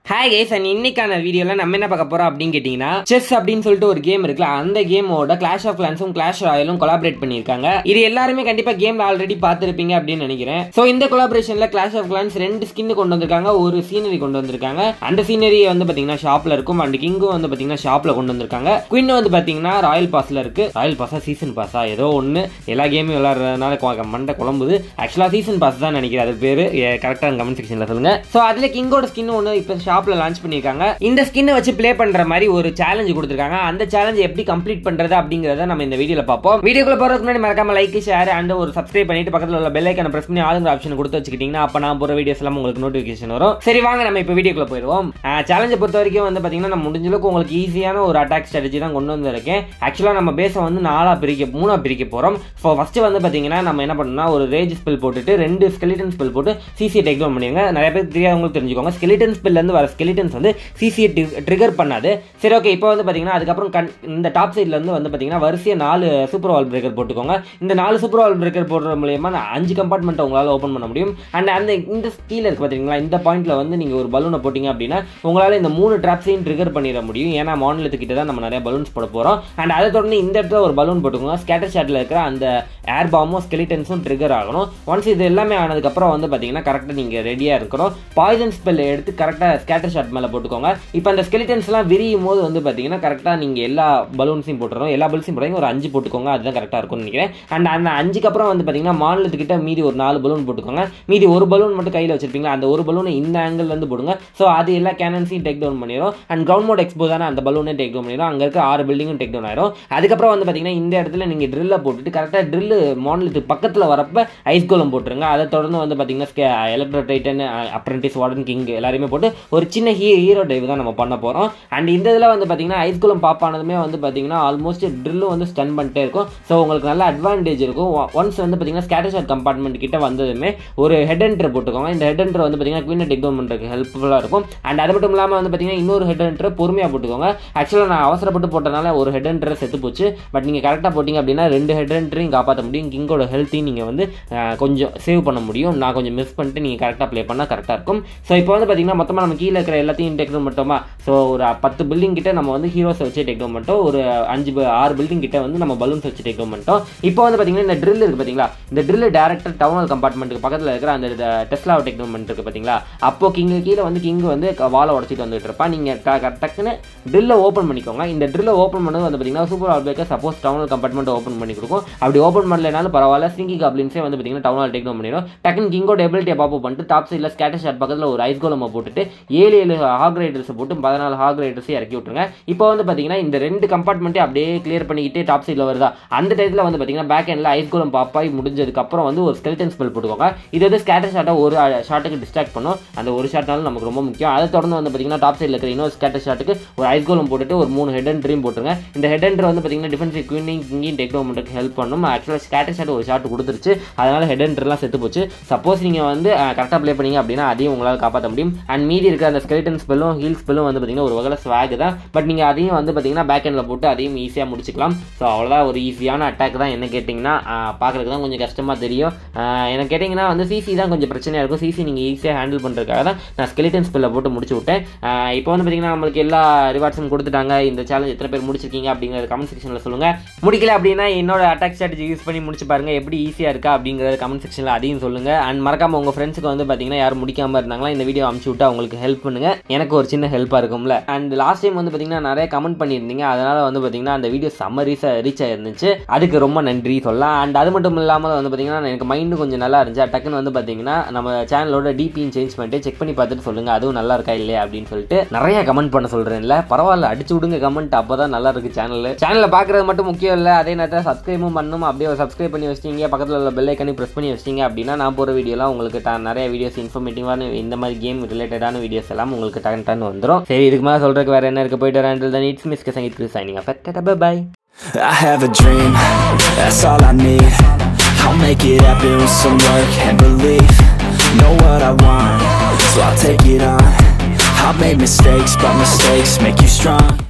Hi guys, and இன்னைக்கான வீடியோல நம்ம என்ன பார்க்க போறோம் அப்படினு கேட்டிங்கனா செஸ் அப்படினு சொல்லிட்டு ஒரு கேம் இருக்குல அந்த கேமோட கிளாஷ் ஆஃப் கிளான்ஸும் கிளாஷ் ராயலும் கொலாபரேட் பண்ணிருக்காங்க. இது எல்லாரும் கண்டிப்பா கேம்ல ஆல்ரெடி பார்த்திருப்பீங்க அப்படினு நினைக்கிறேன். சோ இந்த கொலாபரேஷன்ல கிளாஷ் ஆஃப் கிளான்ஸ் ரெண்டு ஸ்கின் கொண்டு வந்திருக்காங்க, ஒரு சீனரி கொண்டு வந்திருக்காங்க. அந்த சீனரி வந்து பாத்தீங்கன்னா ஷாப்ல இருக்கும். அண்ட் கிங்கும் வந்து பாத்தீங்கன்னா ஷாப்ல கொண்டு வந்திருக்காங்க. குயின் வந்து பாத்தீங்கன்னா ராயல் பாஸ்ல இருக்கு. ராயல் பாஸா சீசன் பாஸா ஏதோ ஒன்னு, எல்லா கேமும் விளையாடுறதுனால மண்டை குழம்புது. ஆக்சுவலா சீசன் பாஸ் தான் நினைக்கிறேன், அது பேரு கரெக்டா கமெண்ட் செக்ஷன்ல சொல்லுங்க. சோ அதுல கிங்கோட ஸ்கின் ஒன்னு இப்ப ஷாப்ல லான்ச் பண்ணிருக்காங்க. இந்த ஸ்கின்னை வச்சு ப்ளே பண்ற மாதிரி ஒரு சேலஞ்ச் கொடுத்திருக்காங்க. அந்த சேலஞ்ச் எப்படி கம்ப்ளீட் பண்றது அப்படிங்கறத நம்ம இந்த வீடியோல பாப்போம். வீடியோக்குள்ள போறதுக்கு முன்னாடி மறக்காம லைக், ஷேர் அண்ட் ஒரு சப்ஸ்கிரைப் பண்ணிட்டு பக்கத்துல உள்ள பெல் ஐகானை பிரஸ் பண்ணி ஆளுங்கிற ஆப்ஷன் கொடுத்து வச்சுக்கிட்டீங்கன்னா அப்ப நான் போற வீடியோஸ் எல்லாம் உங்களுக்கு நோட்டிபிகேஷன் வரும். சரி வாங்க நம்ம இப்ப வீடியோக்குள்ள போயிடுவோம். சேலஞ்சை பொறுத்த வரைக்கும் வந்து பாத்தீங்கன்னா நம்ம முடிஞ்ச அளவுக்கு உங்களுக்கு ஈஸியான ஒரு அட்டாக் ஸ்ட்ராட்டஜி தான் கொண்டு வந்திருக்கேன். ஆக்சுவலா நம்ம பேஸ வந்து மூணா பிரிக்க போறோம். ஃபர்ஸ்ட் வந்து பாத்தீங்கன்னா நம்ம என்ன பண்ணணும்னா ஒரு ரேஜ் ஸ்பெல் போட்டுட்டு 2 ஸ்கெலிட்டன் ஸ்பெல் போட்டு சிசி டேக் டவுன் பண்ணிடுங்க. நிறைய பேர் தெரியாதவங்களுக்கு தெரிஞ்சுக்கோங்க, ஸ்கெலிட்டன் ஸ்பெல்ல இருந்து வர ஸ்கெலிட்டன்ஸ் வந்து சிசி ட்ரிகர் பண்ணாது. சரி ஓகே, இப்போ வந்து பாத்தீங்கன்னா அதுக்கப்புறம் இந்த டாப் சைட்ல இருந்து வந்து பாத்தீங்கன்னா வரிசையா 4 சூப்பர் வால் பிரேக்கர் போட்டுக்கோங்க. இந்த 4 சூப்பர் வால் பிரேக்கர் போடுற மூலமா 5 கம்பார்ட்மெண்ட் உங்களால ஓபன் பண்ண முடியும். அண்ட் அந்த இந்த கீழ இருக்கு பாத்தீங்களா, இந்த பாயிண்ட்ல வந்து நீங்க ஒரு பலூனை போட்டீங்க அப்படின்னா உங்களால இந்த 3 டிராப்ஸையும் ட்ரிகர் பண்ணிட முடியும். ஏன்னா மான்லெத் கிட்ட தான் நம்ம நிறைய பலூன்ஸ் போட போறோம். அண்ட் அதை தொடர்ந்து இந்த இடத்துல ஒரு பலூன் போட்டுக்கோங்க. ஸ்கேட்டர் ஷாட்ல இருக்கிற அந்த ஏர் பாமும் ஸ்கெலிட்டன்ஸும் ட்ரிகர் ஆகணும். ஒன்ஸ் இது எல்லாமே ஆனதுக்கு அப்புறம் வந்து பாத்தீங்கன்னா கரெக்டா நீங்க ரெடியா இருக்கணும். பாய்சன் ஸ்பெல் எடுத்து கரெக்டா ஸ்கேட்டர் ஷாட் மேல போட்டுக்கோங்க. இப்போ அந்த ஸ்கெலிட்டன்ஸ் எல்லாம் விரியும் போது வந்து பாத்தீங்கன்னா கரெக்டா நீங்க எல்லா பலூன்ஸையும் போட்டுறோம். எல்லா பலூன்ஸையும் போடுறீங்க, ஒரு 5 போட்டுக்கோங்க, அதுதான் கரெக்டா இருக்கும்னு நினைக்கிறேன். அண்ட் அந்த 5க்கு அப்புறம் வந்து பாத்தீங்கன்னா மான்லெத் கிட்ட மீதி ஒரு 4 பலூன் போட்டுக்கோங்க. மீதி ஒரு பலூன் மட்டும் கையில வச்சிருப்பீங்களா, அந்த ஒரு பலூனை இந்த ஆங்கிள் இருந்து போடுங்க. சோ அது எல்லா கேனன்ஸையும் டேக் டவுன் பண்ணிரும். அண்ட் கிரவுண்ட் மோட் எக்ஸ்போ தானே, அந்த பலூனை டேக் டவுன் பண்ணிரும். அங்க இருக்க 6 பில்டிங்கும் டேக் டவுன் ஆயிரும். அதுக்கப்புறம் வந்து பாத்தீங்கன்னா இந்த இடத்துல நீங்க ட்ரில்ல போட்டுட்டு கரெக்டா ட்ரில் மான்லெத் பக்கத்துல வரப்ப ஐஸ் கோலம் போட்டுருங்க. அதை தொடர்ந்து வந்து பாத்தீங்கன்னா electro titan, apprentice, warden, king எல்லாரையுமே போட்டு ஒரு சின்ன ஹீரோ டைவ் தான் நம்ம பண்ண போறோம். அண்ட் இந்த இதில் வந்து பார்த்தீங்கன்னா ஐஸ் கோலம் பாப் ஆனதுமே வந்து பார்த்தீங்கன்னா ஆல்மோஸ்ட் ட்ரில்லும் வந்து ஸ்டன் பண்ணிட்டே இருக்கும். ஸோ உங்களுக்கு நல்ல அட்வான்டேஜ் இருக்கும். ஒன்ஸ் வந்து பார்த்தீங்கன்னா ஸ்கேட்டர் ஷாட் கம்பார்ட்மெண்ட் கிட்ட வந்ததுமே ஒரு ஹெட் என்டர் போட்டுக்கோங்க. இந்த ஹெட் என்டர் வந்து பார்த்தீங்கன்னா குயினை டேக் டவுன் பண்ணுறதுக்கு ஹெல்ப்ஃபுல்லாக இருக்கும். அண்ட் அது மட்டும் இல்லாமல் வந்து பார்த்தீங்கன்னா இன்னொரு ஹெட் என்டர் பொறுமையாக போட்டுக்கோங்க. ஆக்சுவலாக நான் அவசரப்பட்டு போட்டனால ஒரு ஹெட் என்டர் செத்து போச்சு. பட் நீங்கள் கரெக்டாக போட்டிங்க அப்படின்னா 2 ஹெட் என்டரையும் காப்பாற்ற முடியும். கிங்கோட ஹெல்த்தையும் நீங்கள் வந்து கொஞ்சம் சேவ் பண்ண முடியும். நான் கொஞ்சம் மிஸ் பண்ணிட்டு நீங்கள் கரெக்டாக ப்ளே பண்ணால் கரெக்டாக இருக்கும். ஸோ இப்போ வந்து பார்த்தீங்கன்னா மொத்தமாக நம்ம கீழே இருக்கிற எல்லாத்தையும் டேக் டவுன் மட்டுமா, ஸோ ஒரு 10 பில்டிங் கிட்ட நம்ம வந்து ஹீரோஸ் வச்சு டேக் டவுன் பண்ணிட்டோம். ஒரு 6 பில்டிங் கிட்ட வந்து நம்ம பலூன்ஸ் வச்சு டேக் டவுன் பண்ணிட்டோம். இப்போ வந்து பாத்தீங்கன்னா இந்த ட்ரில் இருக்கு பாத்தீங்களா, இந்த ட்ரில் டைரக்டா டவுன் கம்பார்ட்மெண்ட்டுக்கு பக்கத்துல இருக்கிற அந்த டெஸ்லாவை டேக் டவுன் பண்ணிட்டு இருக்கு பாத்தீங்களா. அப்போ கிங் கீழே வந்து கிங் வந்து வாலை உடச்சிட்டு வந்துட்டு இருப்பா. நீங்க டக்குன்னு ட்ரில்லை ஓப்பன் பண்ணிக்கோங்க. இந்த ட்ரில்லை ஓப்பன் பண்ணது வந்து பாத்தீங்கன்னா super wall breaker suppose down compartment open பண்ணி கொடுக்கும். அப்படி ஓப்பன் பண்ணலனாலும் பரவாயில்ல, ஸ்டிங்கி காப்ளின்ஸே வந்து பாத்தீங்கன்னா டவுன் ஹால் டேக் டவுன் பண்ணிடும். டக்குன்னு கிங்கோட எபிலிட்டியை பாப் பண்ணிட்டு டாப் சைட்ல ஸ்கேட்டர் ஷாட் பக்கத்துல ஒரு ஐஸ் கோலமா போட்டுட்டு 7 ஹாக் ரைடர்ஸ் போட்டு 14 ஹாக் ரைடர்ஸ் இறக்கி விட்டுருங்க. இப்போ வந்து பாத்தீங்கன்னா இந்த 2 கம்பார்ட்மெண்ட்டே அப்படியே கிளியர் பண்ணிக்கிட்டு டாப் சைட்ல வருதா, அந்த டைத்துல வந்து பாத்தீங்கன்னா பேக் எண்ட்ல ஐஸ் கோலம் பாப்பாய் முடிஞ்சதுக்கு அப்புறம் வந்து ஒரு ஸ்கெலிட்டன் ஸ்பெல் போட்டுக்கோங்க. இது வந்து ஸ்கேட்டர் ஷாட்டை ஒரு ஷாட்டுக்கு டிஸ்ட்ராக்ட் பண்ணும். அந்த ஒரு ஷாட்னால நமக்கு ரொம்ப முக்கியம். அதை தொடர்ந்து வந்து பாத்தீங்கன்னா டாப் சைட்ல இருக்கிற இன்னொரு ஸ்கேட்டர் ஷாட்டுக்கு ஒரு ஐஸ் கோலம் போட்டுட்டு ஒரு 3 ஹெட் அண்ட் ட்ரீம் போட்டுருங்க. இந்த ஹெட் அண்ட் வந்து பாத்தீங்கன்னா defensive queening kinging take down பண்றதுக்கு ஹெல்ப் பண்ணும். ஆக்சுவலா ஸ்கேட்டர் ஷாட் ஒரு ஷாட் கொடுத்துருச்சு, அதனால ஹெட் அண்ட் எல்லாம் செத்து போச்சு. சப்போஸ் நீங்க வந்து கரெக்டா ப்ளே பண்ணீங்க அப்படின்னா அதையும் உங்களால் காப்பாற்ற முடியும். அண்ட் மீதி இருக்கிற அந்த ஸ்கெலிட்டன் ஸ்பெல்லும் ஹீல் ஸ்பெல்லும் வந்து பாத்தீங்கன்னா ஒரு வகையில ஸ்வாக் தான். பட் நீங்க அதையும் வந்து பாத்தீங்கன்னா பேக் எண்ட்ல போட்டு அதையும் ஈஸியா முடிச்சுக்கலாம். ஸோ அவ்வளோதான், ஒரு ஈஸியான அட்டாக் தான். என்ன கேட்டிங்கன்னா பார்க்கறதுக்கு தான் கொஞ்சம் கஷ்டமா தெரியும். என்ன கேட்டிங்கன்னா வந்து சிசி தான் கொஞ்சம் பிரச்சனையா இருக்கும். சிசி நீங்க ஈஸியாக ஹேண்டில் பண்றதுக்காக தான் நான் ஸ்கெலிட்டன் ஸ்பெல்ல போட்டு முடிச்சு விட்டேன். இப்போ வந்து பாத்தீங்கன்னா நம்மளுக்கு எல்லா ரிவார்ட்ஸும் கொடுத்துட்டாங்க. இந்த சேலஞ்ச் எத்தனை பேர் முடிச்சிருக்கீங்க அப்படிங்கிற கமெண்ட் செக்ஷன்ல சொல்லுங்க. முடிக்கல அப்படின்னா என்னோட அட்டாக் ஸ்ட்ராட்டஜி யூஸ் பண்ணி முடிச்சு பாருங்க, எப்படி ஈஸியா இருக்கா அப்படிங்கறது கமெண்ட் செக்ஷன்ல அதையும் சொல்லுங்க. அண்ட் மறக்காம உங்க ஃப்ரெண்ட்ஸுக்கு வந்து பாத்தீங்கன்னா யாரும் முடிக்காம இருந்தாங்களா இந்த வீடியோ அமுச்சு விட்டு அவங்களுக்கு ஹெல்ப் பண்ணுங்க. எனக்கு ஒரு சின்ன ஹெல்ப்பா இருக்கும்ல. அண்ட் லாஸ்ட் டைம் வந்து பாத்தீங்கன்னா நிறைய கமெண்ட் பண்ணியிருந்தீங்க, அதனால வந்து பாத்தீங்கன்னா அந்த வீடியோ சம்மரிஸா ரீச் ஆயிருந்துச்சு. அதுக்கு ரொம்ப நன்றி சொல்லலாம். அண்ட் அது மட்டும் இல்லாமல் வந்து பாத்தீங்கன்னா எனக்கு மைண்டு கொஞ்சம் நல்லா இருந்துச்சு. டக்குன்னு வந்து பாத்தீங்கன்னா நம்ம சேனலோட டிபியும் சேஞ்ச் பண்ணிட்டு செக் பண்ணி பார்த்துட்டு சொல்லுங்க அதுவும் நல்லா இருக்கா இல்லையா அப்படின்னு சொல்லிட்டு நிறைய கமெண்ட் பண்ண சொல்றேன்ல. பரவாயில்ல, அடிச்சு விடுங்க கமெண்ட், அப்பதான் நல்லா இருக்கு. சேனல்ல பாக்குறது மட்டும் முக்கியம் இல்ல, அதே நேரத்தில் சப்ஸ்கிரைபும் பண்ணணும். அப்படியே சப்ஸ்கிரைப் பண்ணி வச்சிட்டீங்க, பக்கத்தில் உள்ள பெல் ஐக்கனை பிரஸ் பண்ணி வச்சிட்டீங்க அப்படின்னா நான் போற வீடியோலாம் உங்களுக்கு நிறைய வீடியோஸ் இன்ஃபர்மேட்டிவான இந்த மாதிரி கேம் ரிலேட்டடான வீடியோஸ் எல்லாம் உங்களுக்கு டன் வந்துடும். சரி, இதுக்கு மேலே சொல்றதுக்கு வேற என்ன இருக்கு, போயிட்டு வரேன். Until then, it's Miss Sangeet signing off. Bye. I have a dream, that's all I need. I'll make it happen with some work and belief. Know what I want, so I'll take it on. I've made mistakes, but mistakes make you strong.